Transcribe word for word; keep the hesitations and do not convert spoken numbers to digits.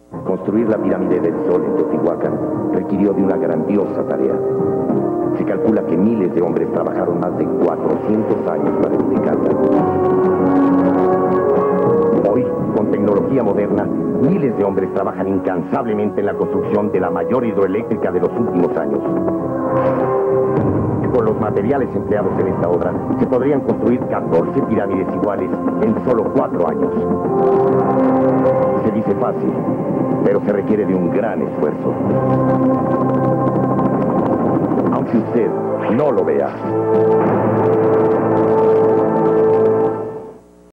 Construir la pirámide del Sol en Teotihuacán requirió de una grandiosa tarea. Se calcula que miles de hombres trabajaron más de cuatrocientos años para edificarla. Hoy, con tecnología moderna, miles de hombres trabajan incansablemente en la construcción de la mayor hidroeléctrica de los últimos años. Con los materiales empleados en esta obra, se podrían construir catorce pirámides iguales en solo cuatro años. Se dice fácil, pero se requiere de un gran esfuerzo. Aunque usted no lo vea.